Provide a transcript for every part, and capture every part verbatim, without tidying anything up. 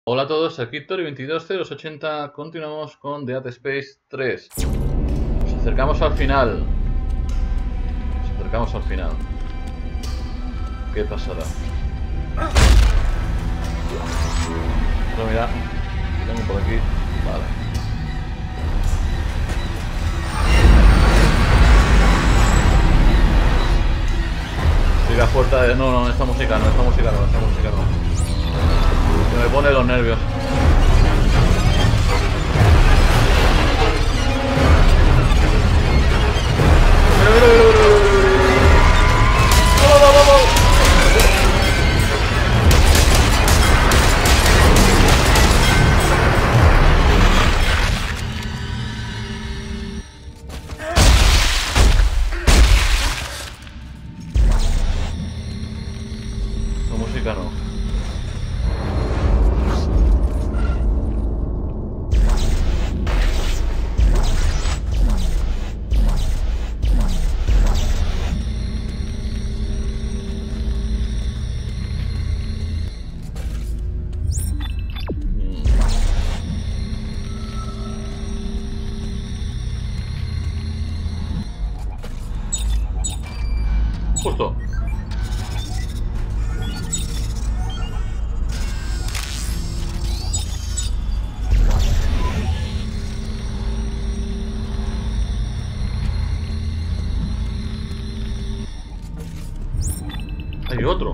Hola a todos, aquí Tori veintidós cero ochenta. Continuamos con Dead Space tres. Nos acercamos al final. Nos acercamos al final. ¿Qué pasará? Pero mira, tengo por aquí. Vale. Siga fuerte de... No, no, esta música no, esta música no, esta música no. Que me pone los nervios. Mira, mira, mira, mira, mira. ¡Vamos, vamos, vamos! La música no. Justo. Hay otro.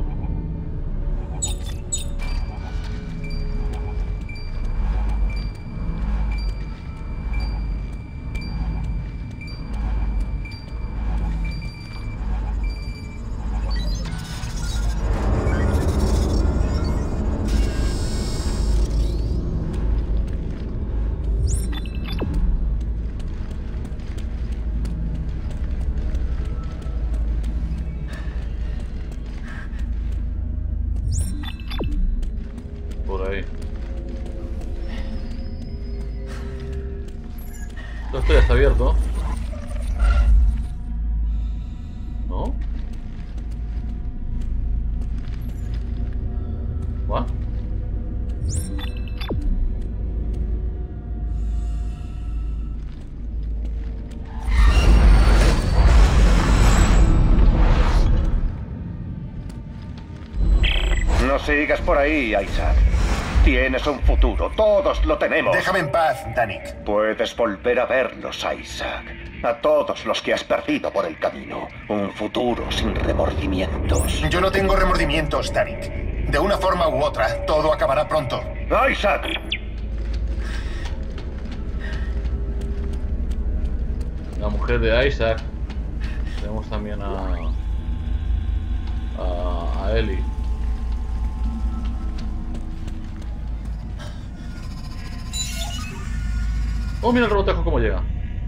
Por ahí. Todo esto ya está abierto. ¿No? ¿What? No sigas por ahí, Isaac. Tienes un futuro, todos lo tenemos. Déjame en paz, Danik. Puedes volver a verlos, Isaac. A todos los que has perdido por el camino. Un futuro sin remordimientos. Yo no tengo remordimientos, Danik. De una forma u otra, todo acabará pronto. ¡Isaac! La mujer de Isaac. Tenemos también a... A, a Ellie. Oh, mira el robotejo cómo llega.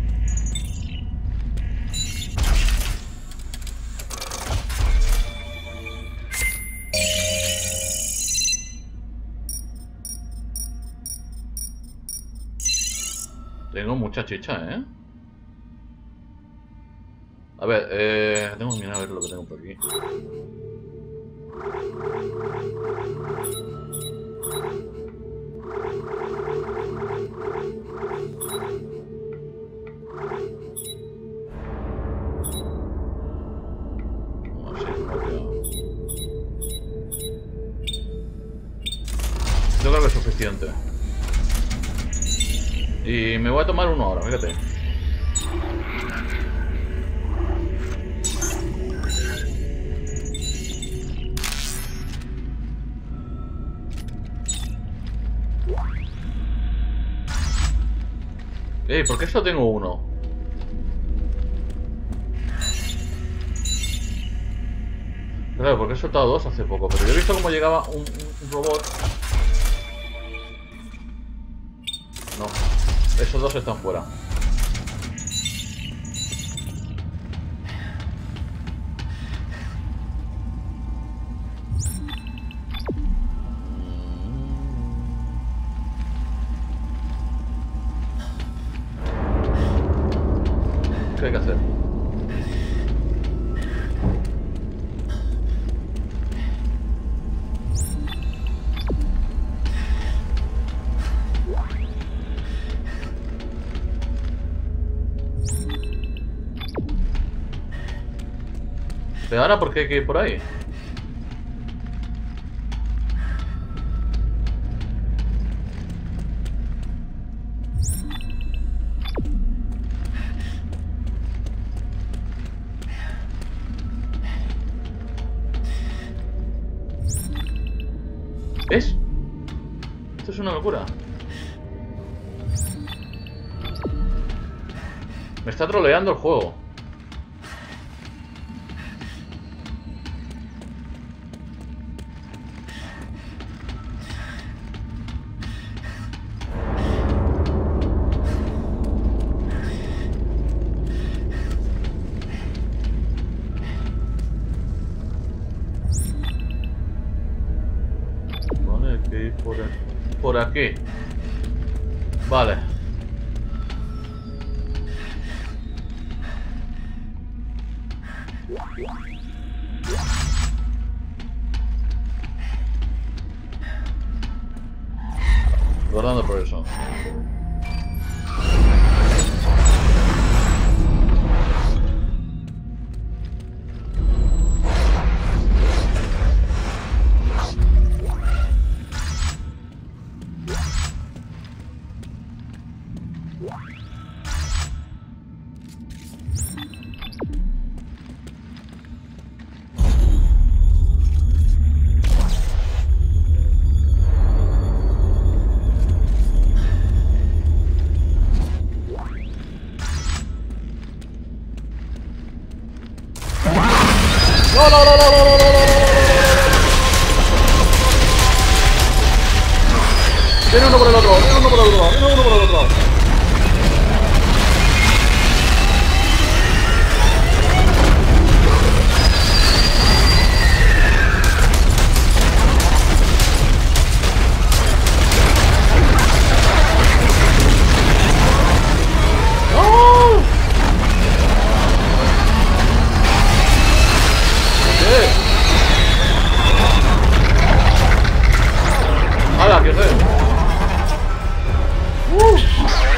Tengo mucha chicha, ¿eh? A ver, eh... tengo que mirar a ver lo que tengo por aquí. Yo creo que es suficiente. Y me voy a tomar uno ahora, fíjate. Ey, ¿por qué solo tengo uno? Claro, porque he soltado dos hace poco, pero yo he visto cómo llegaba un, un robot. No, esos dos están fuera. ¿Qué hay que hacer? Pero ahora, ¿por qué hay que ir por ahí? ¿Ves? Esto es una locura. Me está troleando el juego. Vale, hay que ir por aquí. Por aquí. Vale. Guardando por eso. ¡No, no, no, no, no, no, no, no, no! Viene uno por el otro, viene uno por el otro, viene uno por el otro. ¡Hala, qué feo! ¡Uh!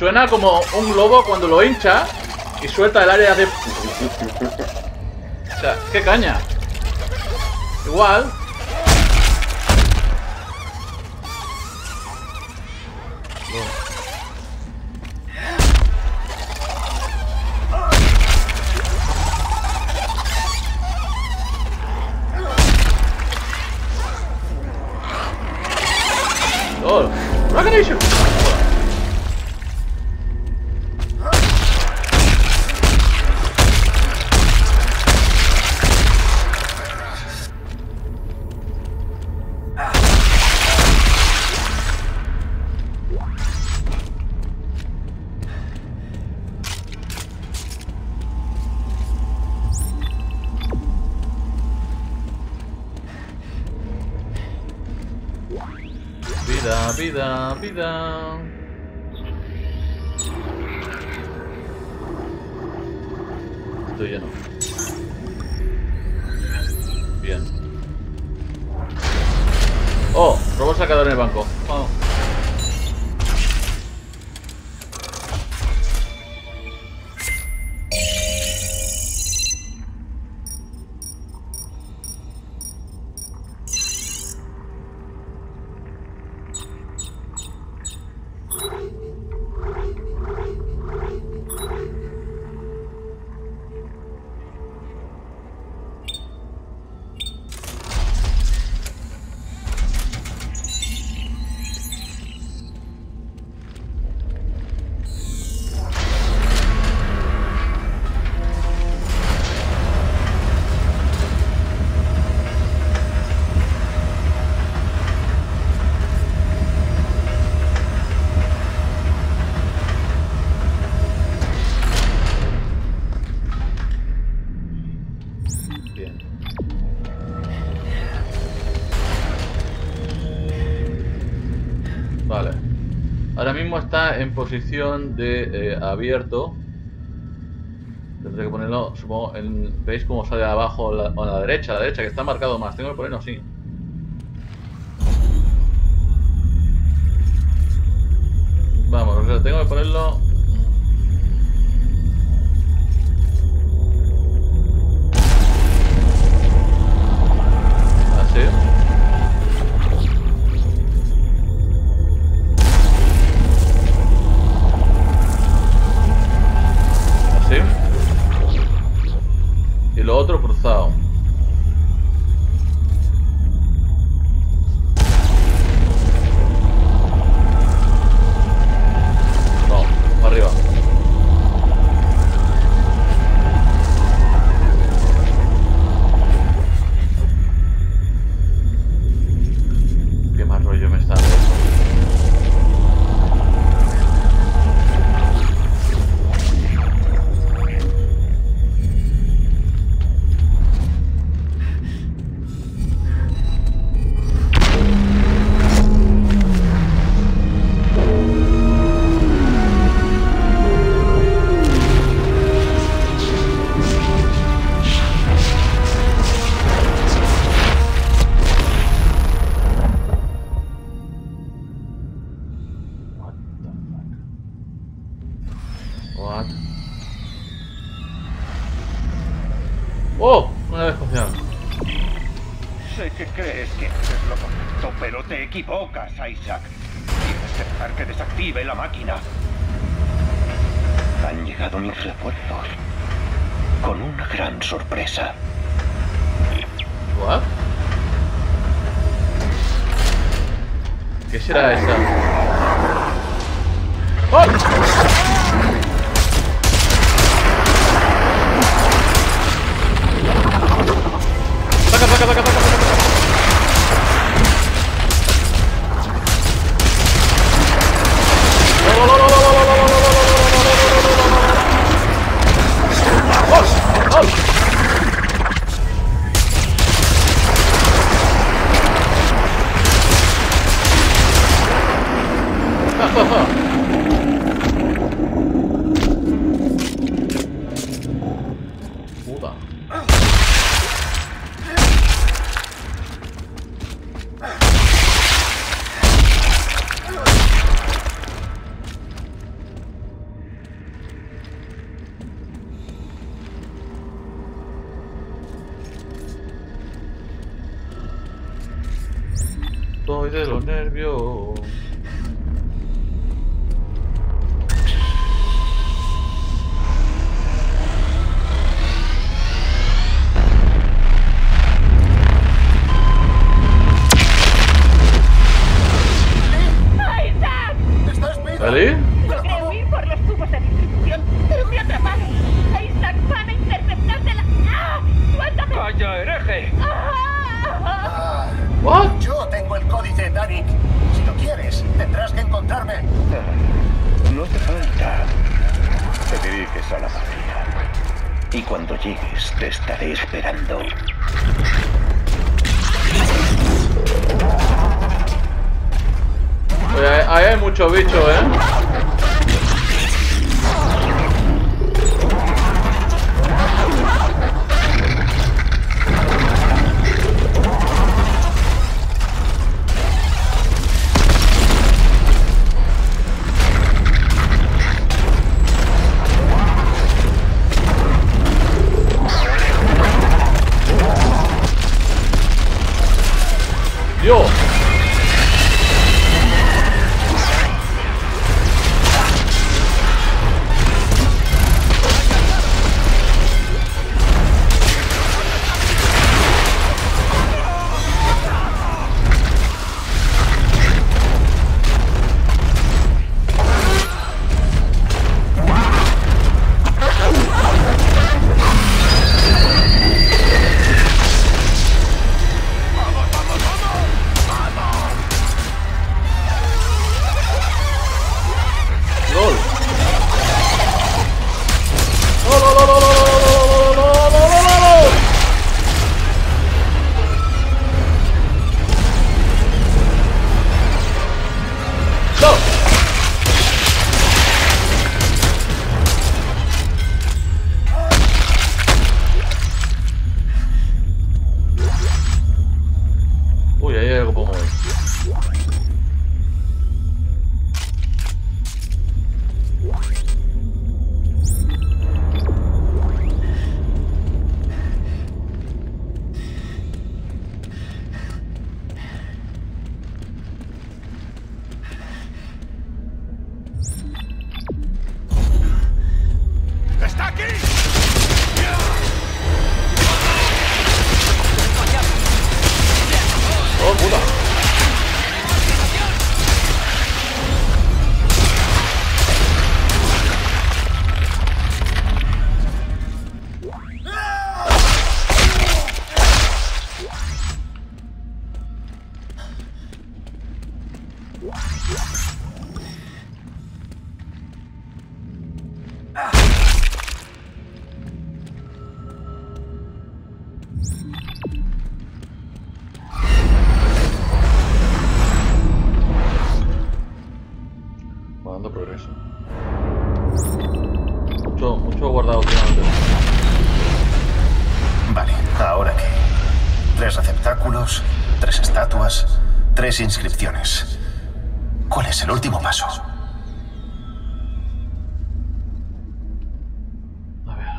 Suena como un globo cuando lo hincha y suelta el aire y hace... O sea, qué caña. Igual. Oh, Dragonation. Vida, vida, vida. Estoy lleno. Bien. Oh, robo sacador en el banco. Oh. Vale. Ahora mismo está en posición de eh, abierto. Tendré que ponerlo, supongo, en, ¿veis cómo sale abajo la, a la derecha? A la derecha, que está marcado más. Tengo que ponerlo así. Vamos, o sea, tengo que ponerlo... Así. Y lo otro cruzado. No, para arriba. Qué más rollo me está dando. What? ¡Oh! Una vez espacial. Sé que crees que haces lo correcto, pero te equivocas, Isaac. Tienes que dejar que desactive la máquina. Han llegado mis refuerzos. Con una gran sorpresa. ¿What? ¿Qué será esa? ¡Oh! ¡Saca, saca, saca, saca, saca! ¡Oh, oh, oh, oh, oh, oh, oh, oh, oh! Puta. Estoy de los nervios. ¿Eli? Logré huir por los tubos de distribución, pero me atraparon. Isaac, van a interceptarte la... ¡Ah! ¡Suéltame! ¡Calla, hereje! ¡Ah! ¿What? Yo tengo el códice, Danik. Si lo quieres, tendrás que encontrarme. No hace falta. Te diriges a la mafia. Y cuando llegues, te estaré esperando. Oye, ahí hay mucho bicho, ¿eh? Dios. Uy, ahí hay algo para mover. ¡Está aquí! Oh, puta. Va dando progreso. Mucho, mucho guardado últimamente. Vale, ¿ahora qué? Tres receptáculos, tres estatuas, tres inscripciones. ¿Cuál es el último paso? A ver.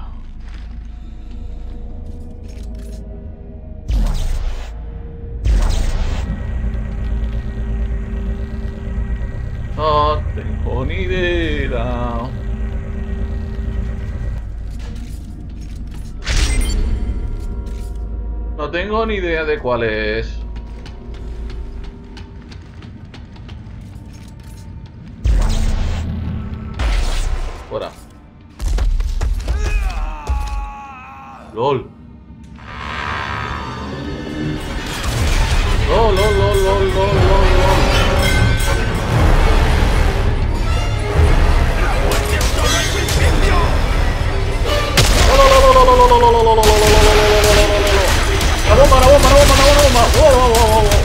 No tengo ni idea. No tengo ni idea de cuál es. Fuera. LOL. LOL, LOL, LOL, LOL, LOL, LOL. La bomba, la bomba, la bomba, la bomba. ¡Oh, oh, oh, oh!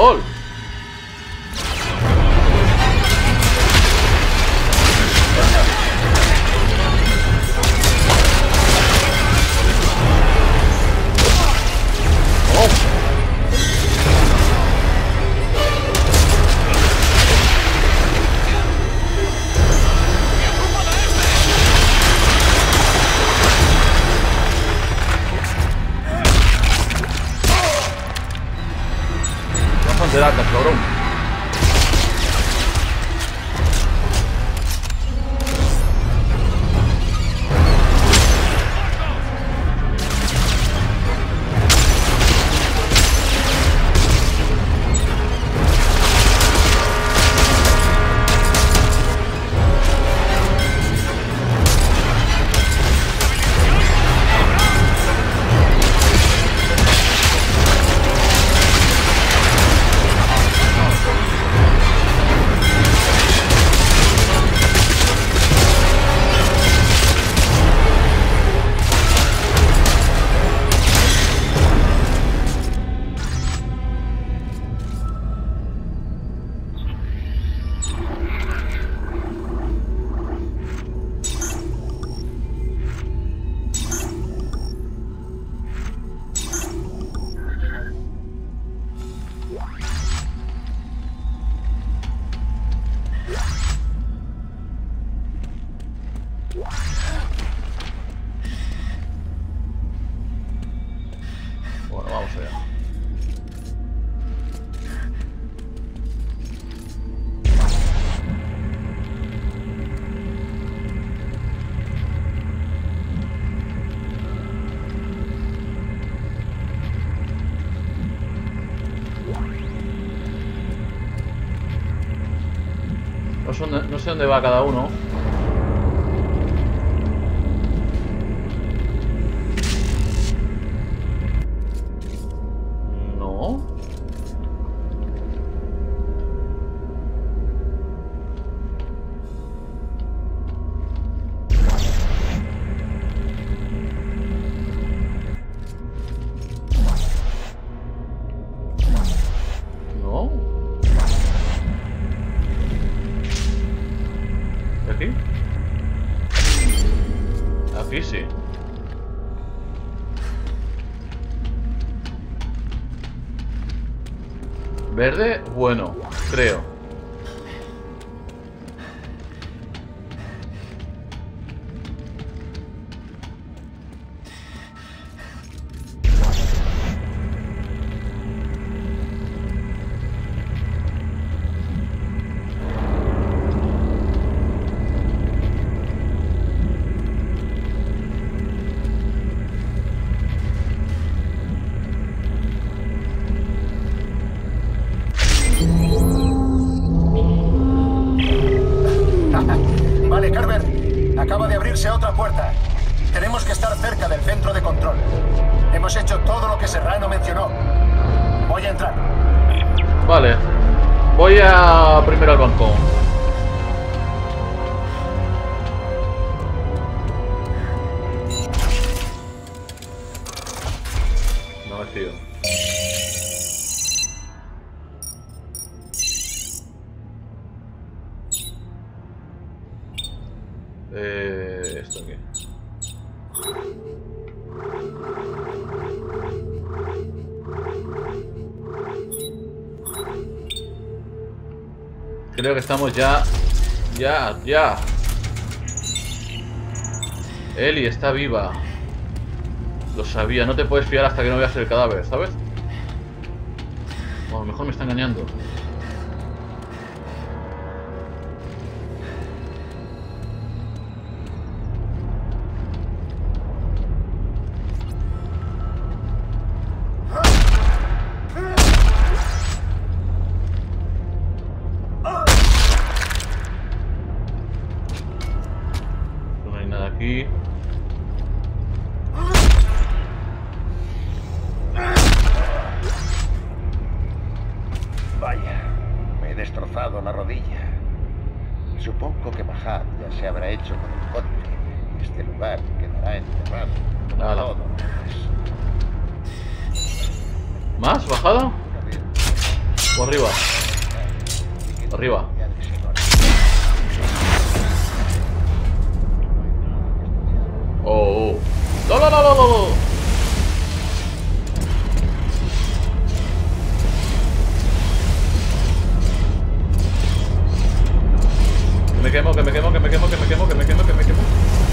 ¡Gol! De lata, cabrón. Bueno, vamos allá. No sé dónde, no sé dónde va cada uno. No. No. ¿Aquí? Aquí sí. Verde, bueno, creo. Vale, Carver. Acaba de abrirse otra puerta. Tenemos que estar cerca del centro de control. Hemos hecho todo lo que Serrano mencionó. Voy a entrar. Vale. Voy a primero al banco. No me fío. Eh, esto aquí. Creo que estamos ya. Ya, ya. Ellie está viva. Lo sabía, no te puedes fiar hasta que no veas el cadáver, ¿sabes? O a lo mejor me está engañando. No hay nada aquí. Vaya, me he destrozado la rodilla. Supongo que Mahad ya se habrá hecho con el conde. Este lugar quedará enterrado. Ala. Todo lo demás. ¿Más? ¿Bajada? Una vez O arriba. Arriba. Oh, oh. No, no, no, no, no. Que me quemo, que me quemo, que me quemo, que me quemo, que me quemo, que me quemo.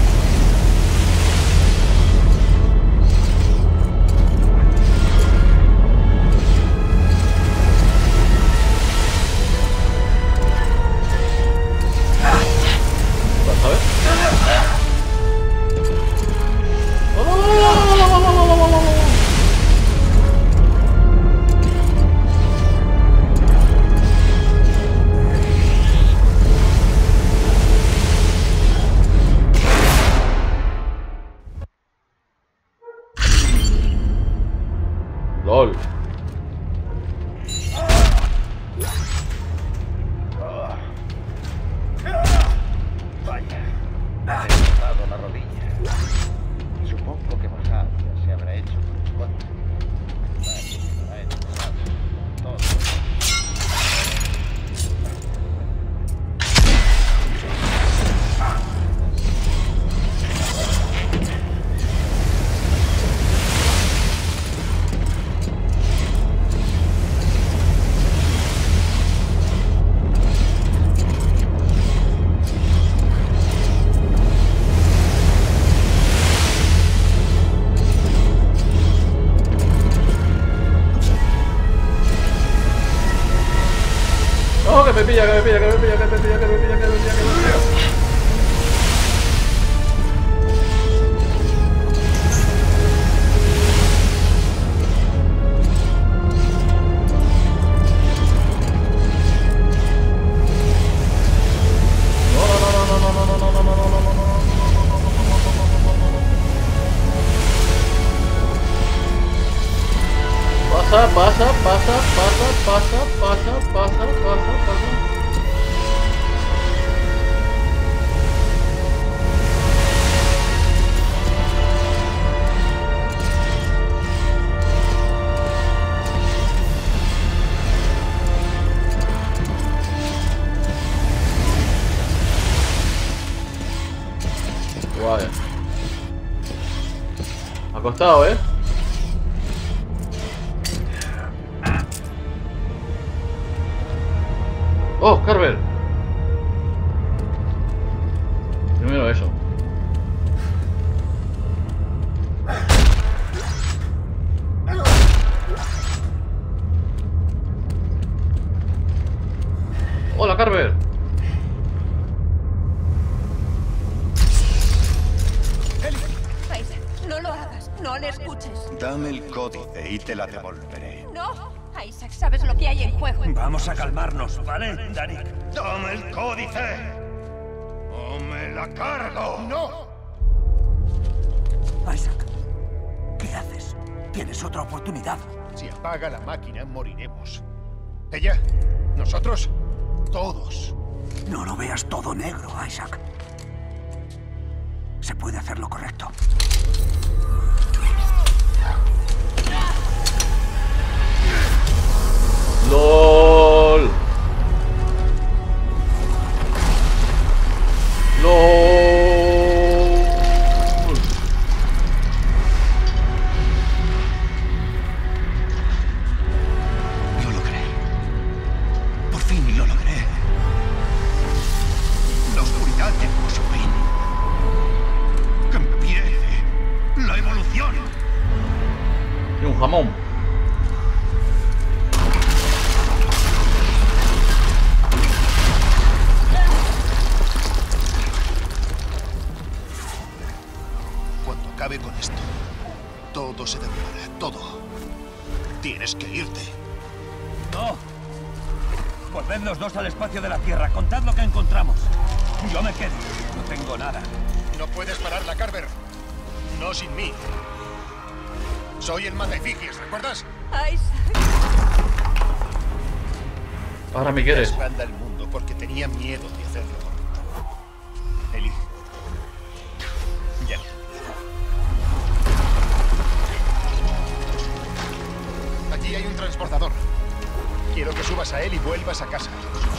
LOL. Vaya, me ha destrozado la rodilla. Supongo que Mahad ya se habrá hecho con el conde. Vaya, lo ha enterrado. Todo. ¡Oh, que me pilla, que me pilla, que me pilla, que me pilla, que me pilla, que me pilla, que me pilla! No, no, no, no, no, no, no, no, no, no, no, no, no. Pasa, pasa, pasa, pasa, pasa, pasa, pasa, pasa, pasa. Guay. Ha costado, ¿eh? ¡Oh, Carver! Primero eso. ¡Hola, Carver! Isaac, no lo hagas, no le escuches. Dame el códice y te la devolveré. No, Isaac, sabes lo que hay en juego. Vamos a calmarnos, ¿vale, Darik? ¡Dame el códice! ¡O me la cargo! ¡No! Isaac, ¿qué haces? Tienes otra oportunidad. Si apaga la máquina, moriremos. ¿Ella? ¿Nosotros? Todos. No lo veas todo negro, Isaac. Se puede hacer lo correcto. LOL. LOL. Lo logré. Por fin lo logré. La oscuridad llegó a su fin. ¡Que empiece la evolución! Y un jamón. Cuando acabe con esto, todo se derrumbará, todo. Tienes que irte. ¡No! Volved los dos al espacio de la Tierra. Contad lo que encontramos. Yo me quedo. No tengo nada. No puedes pararla, Carver. No sin mí. Soy el Maleficies, ¿recuerdas? Isaac. Ahora me quieres. Expanda el mundo porque tenía miedo de hacerlo. Eli. Ya. Allí hay un transportador. Quiero que suba subas a él y vuelvas a casa.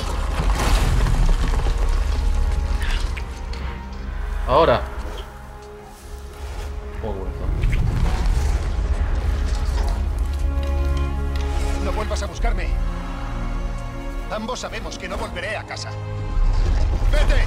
Ahora. Oh, bueno. No vuelvas a buscarme. Ambos sabemos que no volveré a casa. ¡Vete!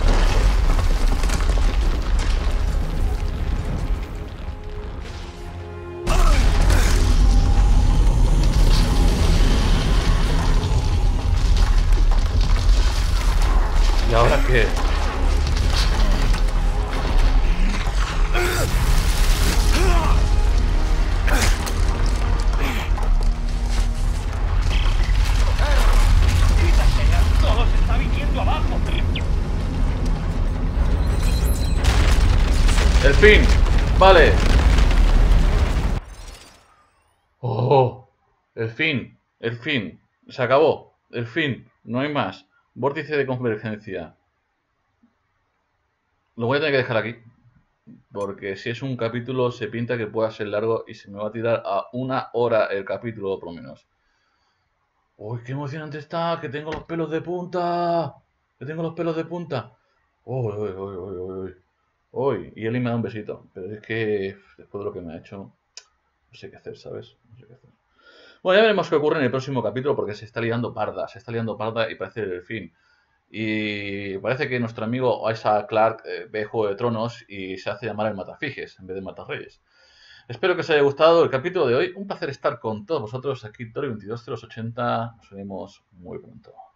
¿Y ahora qué? ¡Todo se está viniendo abajo! ¡El fin! ¡Vale! ¡Oh! ¡El fin! ¡El fin! ¡Se acabó! ¡El fin! No hay más. Vórtice de convergencia. Lo voy a tener que dejar aquí. Porque si es un capítulo se pinta que pueda ser largo y se me va a tirar a una hora el capítulo por lo menos. ¡Uy, qué emocionante está! ¡Que tengo los pelos de punta! ¡Que tengo los pelos de punta! ¡Uy, uy, uy, uy, uy! Uy, y Eli me da un besito. Pero es que después de lo que me ha hecho, no sé qué hacer, ¿sabes? No sé qué hacer. Bueno, ya veremos qué ocurre en el próximo capítulo porque se está liando parda. Se está liando parda y parece el fin. Y parece que nuestro amigo Isaac Clarke eh, ve Juego de Tronos y se hace llamar el Matafijes en vez de Matarreyes. Espero que os haya gustado el capítulo de hoy. Un placer estar con todos vosotros aquí, Tori veintidós cero ochenta. Nos vemos muy pronto.